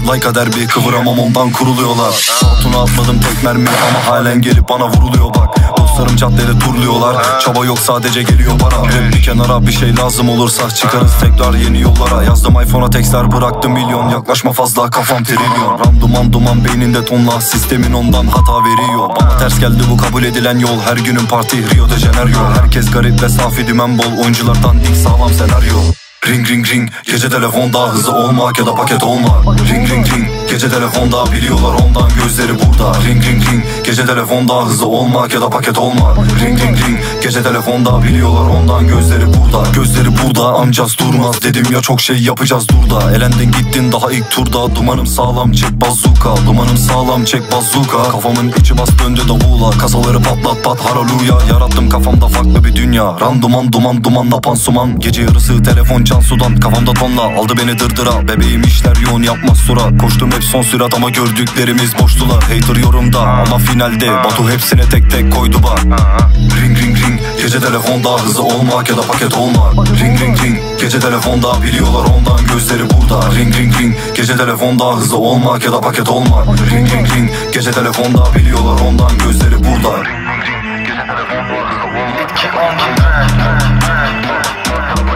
Like derbi kıvıramam ondan kuruluyorlar. Hatuna atmadım tek mermi ama halen gelip bana vuruluyor bak. Dostlarım caddede turluyorlar. Çaba yok sadece geliyor para. Rap bir kenara, bir şey lazım olursa çıkarız tekrar yeni yollara. Yazdım iPhone'a tekstler, bıraktım milyon. Yaklaşma fazla kafam trilyon. Randuman duman beyninde tonla, sistemin ondan hata veriyor. Bana ters geldi bu kabul edilen yol. Her günün parti Rio de Janeiro. Herkes garip ve safi dümen bol. Oyunculardan ilk sağlam senaryo. Ring ring ring, gece telefonda, hızlı olmak ya da paket olma. Ring ring ring, gece telefonda, biliyorlar ondan gözleri burada. Ring ring ring, gece telefonda, hızlı olmak ya da paket olma. Ring ring ring, gece telefonda, biliyorlar ondan gözleri burada. Gözleri burada, amcaz durmaz dedim ya, çok şey yapacağız durda. Elendin gittin daha ilk turda, dumanım sağlam çek bazuka. Dumanım sağlam çek bazuka. Kafamın içi bas döndü davula, kasaları patlat pat haraluya. Yarattım kafamda farklı bir dünya. Randuman duman dumanla pansuman. Gece yarısı telefon can sudan, kafamda tonla aldı beni dırdıra. Bebeğim işler yoğun yapmaz sura. Koştum hep son sürat ama gördüklerimiz boştular. Hater yorumda ama finalde Batu hepsine tek tek koydu bak. Ring ring ring, gece telefonda, hızlı olmak ya da paket olma. Ring ring ring, gece telefonda, biliyorlar ondan gözleri burada. Ring ring ring, gece telefonda, hızlı olmak ya da paket olma. Ring ring ring, gece telefonda, biliyorlar ondan gözleri burada. Ring ring ring, gece telefonda, hızlı olmak.